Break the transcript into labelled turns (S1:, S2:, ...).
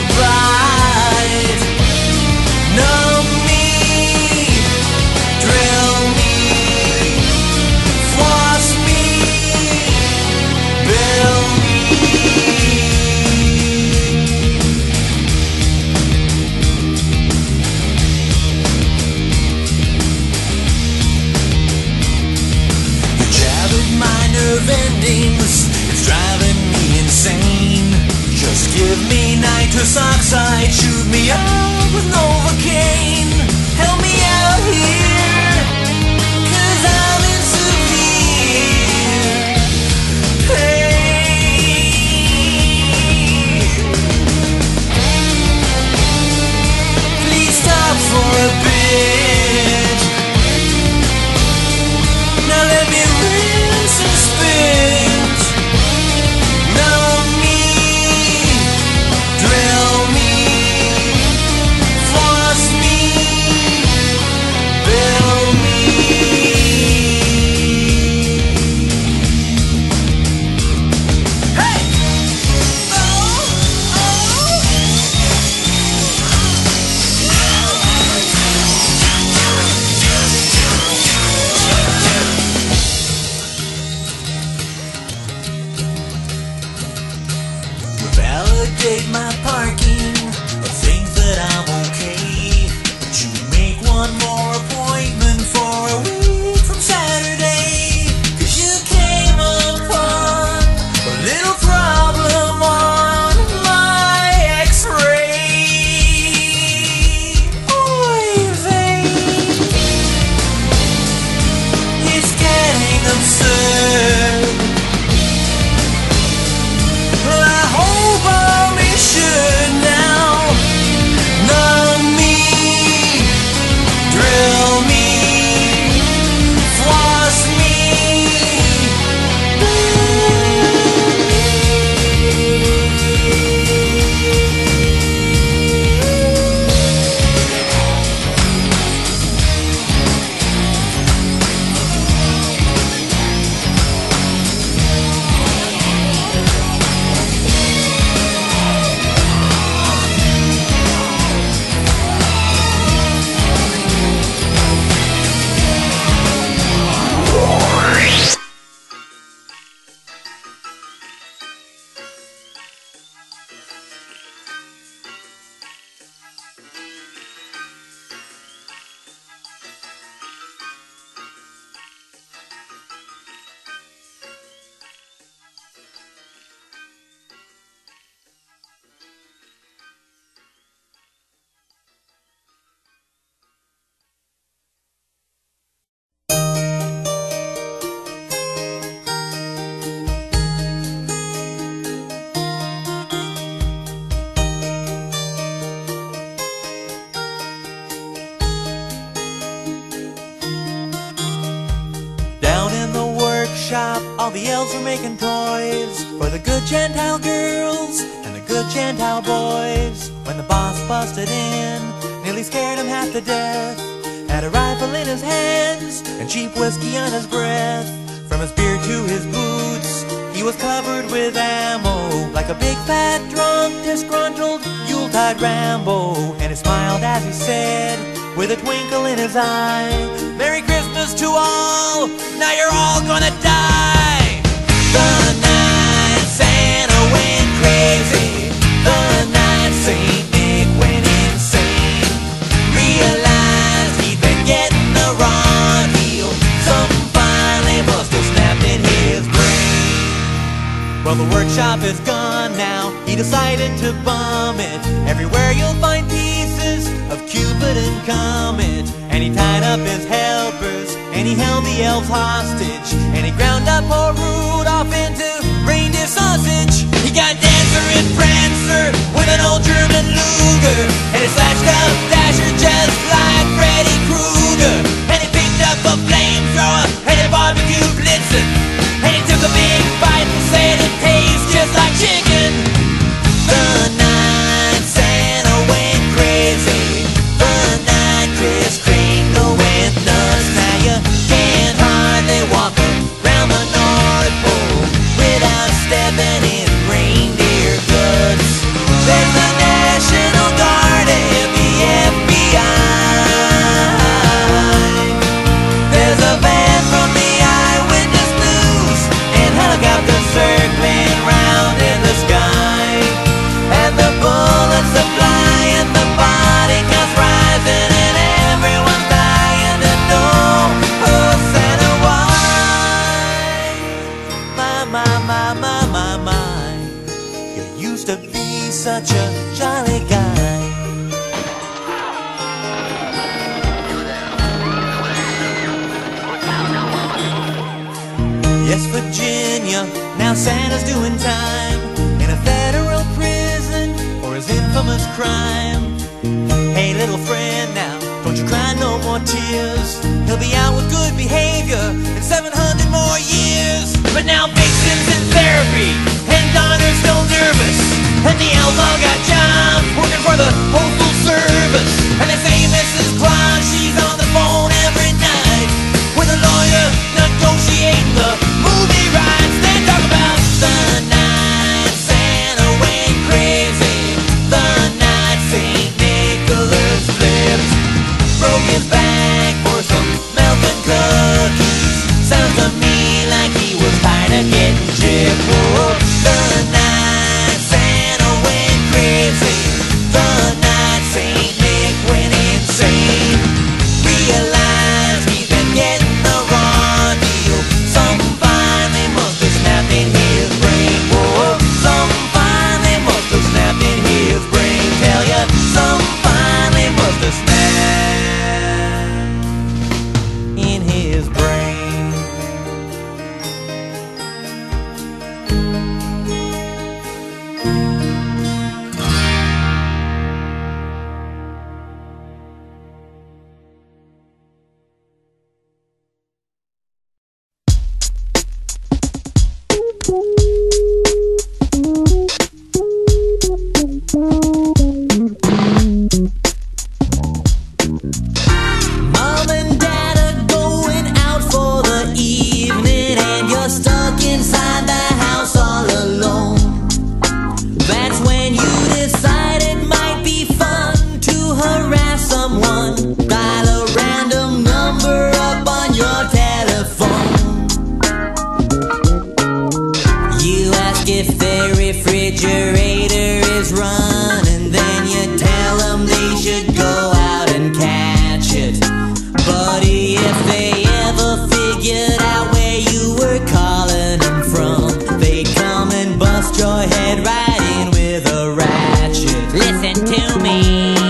S1: bite. Numb me, drill me, floss me, bill me. You jabbered my nerve endings, it's driving me insane. Just give me nitrous oxide, shoot me out with Novocaine. Help me out here, 'cause I'm in severe pain. Please stop for a bit. Now let me rinse and spit. Numb me, drill me, floss me, bill me. Hey! Validate my parking of things that I'm okay. But you make one more appointment for a week from Saturday. 'Cause you came upon a little problem on my X-ray. Oy vey. It's getting absurd. I hope I'll be sure now. Numb me, drill me, floss me, all the elves were making toys for the good Gentile girls and the good Gentile boys. When the boss busted in, nearly scared him half to death. Had a rifle in his hands and cheap whiskey on his breath. From his beard to his boots, he was covered with ammo, like a big fat drunk, disgruntled Yuletide Rambo. And he smiled as he said, with a twinkle in his eye, "Merry Christmas to all, now you're all gonna die." The night Santa went crazy, the night Saint Nick went insane. Realized he'd been getting the wrong deal, something finally must have snapped in his brain. Well, the workshop is gone now, he decided to bum it. Everywhere you'll find pieces of Cupid and Comet. And he tied up his helpers, and he held the elves hostage, and he ground up poor Rudolph into reindeer sausage. He got Dancer and Prancer with an old German Luger, and he slashed up Dasher just like Freddy Krueger. And he picked up a flamethrower, and he barbecued Blitzen, and he took a big bite and said it tastes just like chicken. The night Santa went crazy, the night Kris Kringle went nuts. Now you can't hardly walk around the North Pole without stepping in reindeer guts. There's the Now Santa's doing time in a federal prison for his infamous crime. Hey little friend, now don't you cry no more tears. He'll be out with good behavior in 700 more years. But now Vixen's in therapy and Donner's still nervous, and the outlaw got jobs working for the postal service. And they say Mrs. Claus, she's on the phone every night with a lawyer negotiating the movie rights. They talk about the night Santa went crazy, the night St. Nicholas flipped, broke his back for some milk and cookies. Sounds to me like he was tired of getting chipped. Oh, the night Santa went crazy, the night St. Nick went insane. Realized he's been getting the raw deal. Something finally must have snapped in his brain. Oh, something finally must have snapped in his brain. Tell ya, something finally must have snapped in his brain. Mom and Dad are going out for the evening, and you're stuck inside the house all alone. That's when you decide it might be fun to harass someone. Dial a random number up on your telephone. You ask if their refrigerator is running, then you tell them they should go out and catch it. Buddy, if they ever figured out where you were calling them from, they'd come and bust your head right in with a ratchet. Listen to me,